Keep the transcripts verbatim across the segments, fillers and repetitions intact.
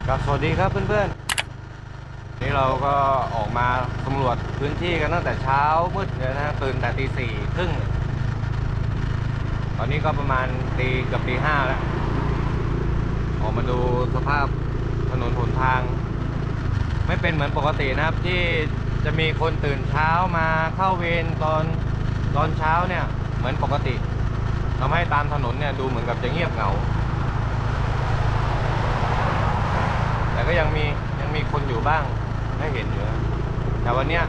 ครับสวัสดีครับเพื่อนๆนี่เราก็ออกมาสำรวจพื้นที่กันตั้งแต่เช้ามืดเลยนะตื่นแต่ตีสี่ครึ่งตอนนี้ก็ประมาณตีเกือบตีห้าแล้วออกมาดูสภาพถนนหนทางไม่เป็นเหมือนปกตินะครับที่จะมีคนตื่นเช้ามาเข้าเวรตอนตอนเช้าเนี่ยเหมือนปกติทำให้ตามถนนเนี่ยดูเหมือนกับจะเงียบเหงาแต่ก็ยังมียังมีคนอยู่บ้างให้เห็นอยู่นะแต่วันเนี้ย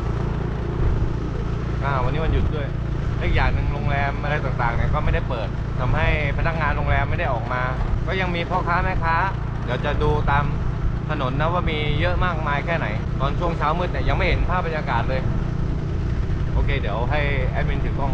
อ่าวันนี้วันหยุดด้วยอีกอย่างหนึ่งโรงแรมอะไรต่างๆเนี่ยก็ไม่ได้เปิดทำให้พนักงานโรงแรมไม่ได้ออกมาก็ยังมีพ่อค้าแม่ค้าเดี๋ยวจะดูตามถนนนะว่ามีเยอะมากมายแค่ไหนตอนช่วงเช้ามืดเนี่ยยังไม่เห็นภาพบรรยากาศเลยโอเคเดี๋ยวให้แอดมินถือกล้อง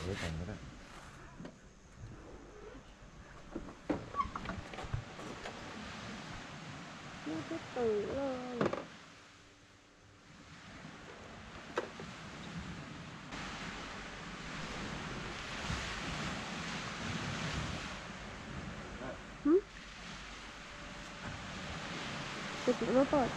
ไว้ก่อนก็ได้ไม่ได้ตื่นเลยหึปิดหรือไม่เปิด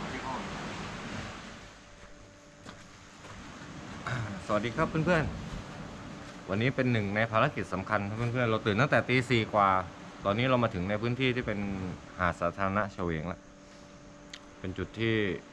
สวัสดีครับเพื่อนๆ วันนี้เป็นหนึ่งในภารกิจสำคัญครับเพื่อนๆ เราตื่นตั้งแต่ตีสี่กว่า ตอนนี้เรามาถึงในพื้นที่ที่เป็นหาดสาธารณะเฉวงแล้ว เป็นจุดที่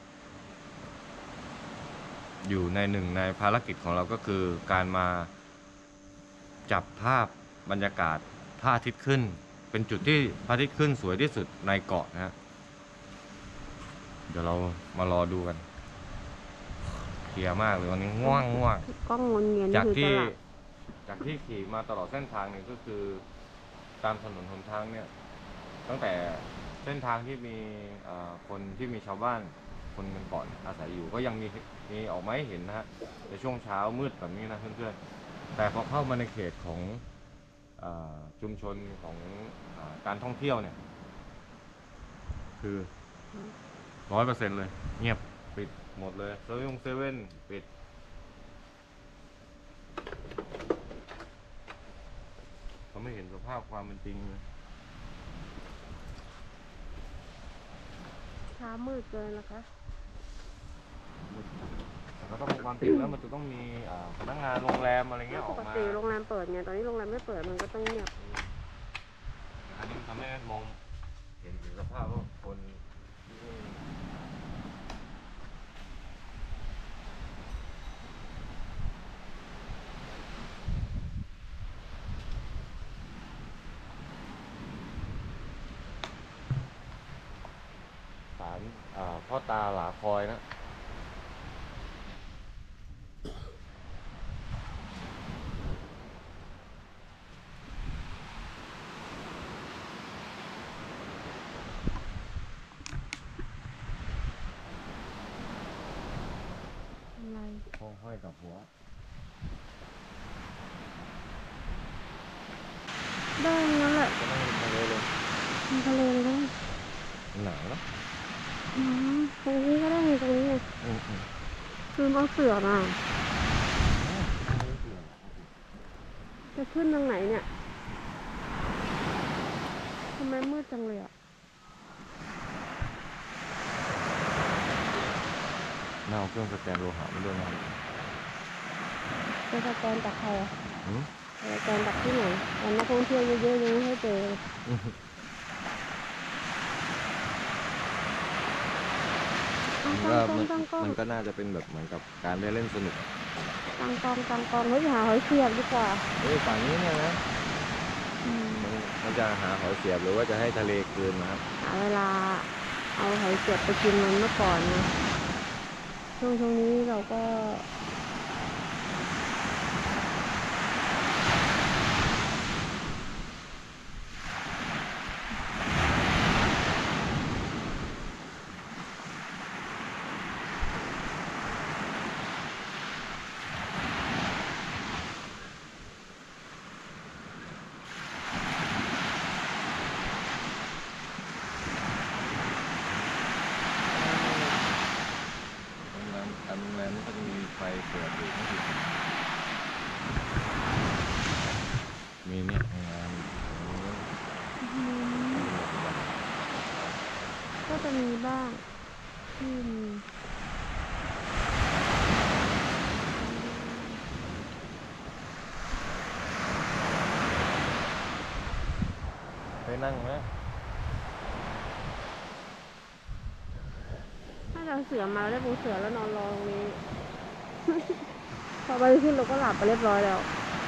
อยู่ในหนึ่งในภารกิจของเราก็คือการมาจับภาพบรรยากาศพระอาทิตย์ขึ้น เป็นจุดที่พระอาทิตย์ขึ้นสวยที่สุดในเกาะนะฮะ เดี๋ยวเรามารอดูกันเพลียมากเลยวันนี้ง่วงง่วงกล้องวนเวียนจากคือที่จะหลับจากที่ขี่มาตลอดเส้นทางเนี่ยก็คือตามถนนหนทางเนี่ยตั้งแต่เส้นทางที่มีเอ่อคนที่มีชาวบ้านคนเมืองเก่อนอาศัยอยู่ก็ยังมีมีออกมาให้เห็นนะฮะในช่วงเช้ามืดแบบนี้นะเพื่อนๆแต่พอเข้ามาในเขตของเออชุมชนของเออการท่องเที่ยวเนี่ยคือร้อยเปอร์เซ็นต์เลยเงียบปิดหมดเลยเซเว่นเซเว่นปิดเขาไม่เห็นสภาพความเป็นจริงเลยเช้ามืดเกินนะคะแต่ก็ต้องความจริงแล้วมันจะต้องมีอ่าพนักงานโรงแรมอะไรเงี้ยอปอกกมาติโรงแรมเปิดไงตอนนี้โรงแรมไม่เปิดมันก็ต้องเงียบอันนี้มันทำให้มองเห็นถึงสภาพว่าคนที่นี่ศาลอ่าพ่อตาหลาคอยนะอะไรห้องห้อยกับหัวได้นั่นแหละก็ต้องทะเลเลยมีทะเลเลยหนาวแล้วอืมตรงนี้ก็ได้ตรงนี้ไงอืมอืมคือเอาเสือมาจะขึ้นทางไหนเนี่ยทำไมมืดจังเลยอ่ะน่าเอาเครื่องสแกนโลหะมาด้วยนะจะสแกนจากใครอ่ะอืมสแกนจากที่ไหนตอนนักท่องเที่ยวเยอะๆยังไม่ให้เจอเลยอืมตั้มันงก็กล้องตั้งกล้องมันก็น่าจะเป็นแบบเหมือนกับการได้เล่นสนุกตั้งกล้องตั้งกล้องเฮ้ยหาหอยเสียบดีกว่าเอ้ยฝั่งนี้เนี่ยนะอืมมันมันจะหาหอยเสียบหรือว่าจะให้ทะเลกลืนนะครับหาเวลาเอาหอยเสียบไปกินมันเมื่อก่อนนะช่วงช่วงนี้เราก็โรงแรมแต่โรงแรมนี่ก็จะมีไฟเปิดอยู่ไม่ผิดมีเนี่ยโรงแรมอืมก็จะมีบ้างที่มีไปนั่งไหมถ้าเราเสือมาเราได้ปูเสือแล้วนอนรอตรงนี้ พอไปขึ้นเราก็หลับไปเรียบร้อยแล้ว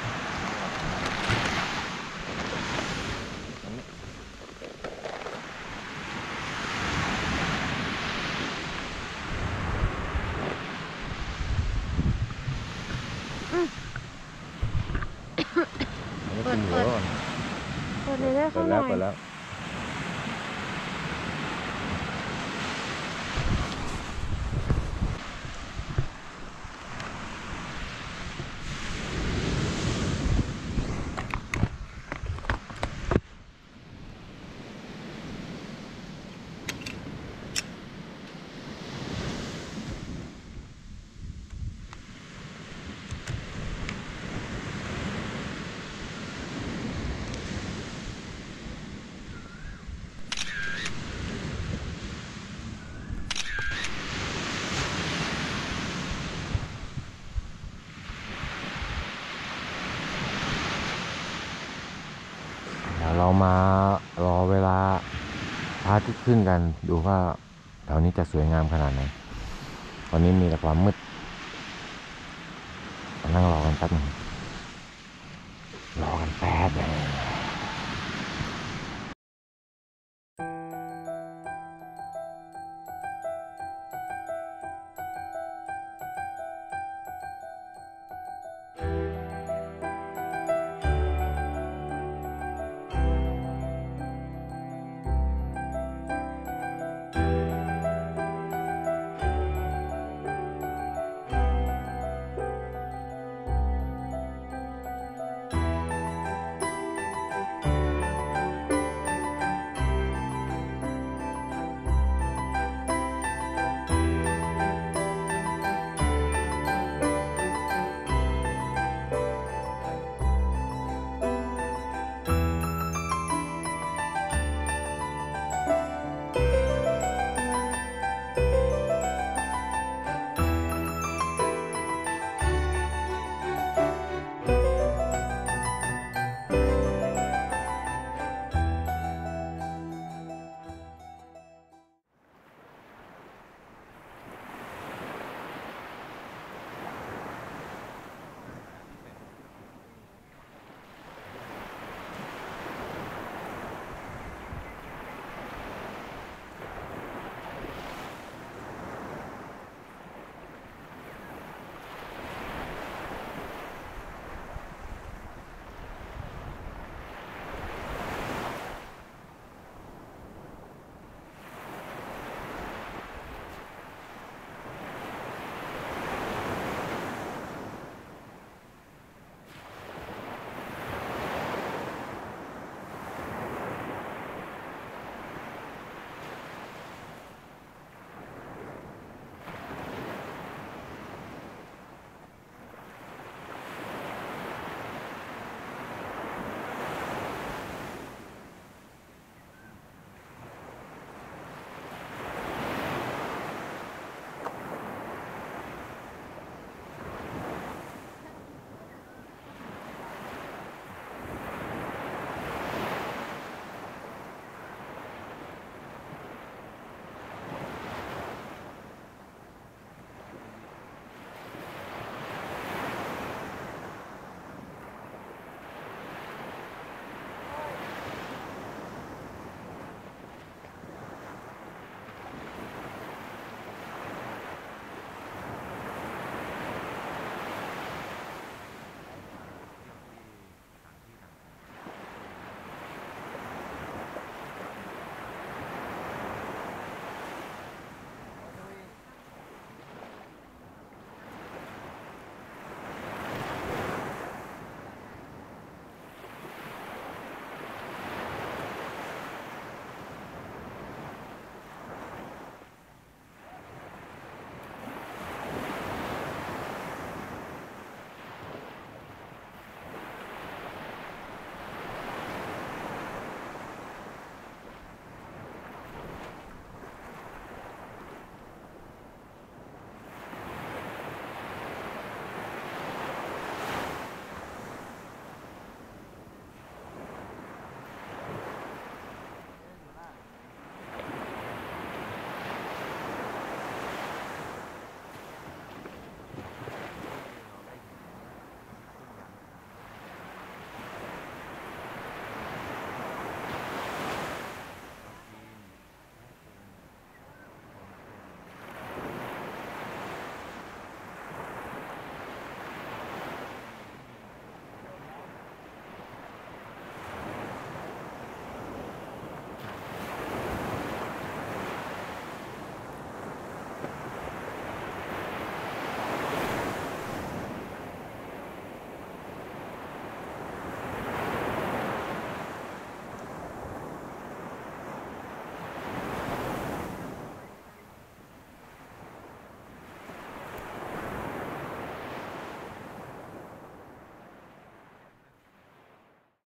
อันนี้อืมอันนี้คุมหัวก่อนเปิดเลยได้เปิเข้าดหน่แล้วอยเปิดแล้วเรามารอเวลาพระอาทิตย์ขึ้นกันดูว่าแถวนี้จะสวยงามขนาดไหนตอนนี้มีแต่ความมืดมานั่งรอกันแป๊บนึงรอกันแป๊บนึง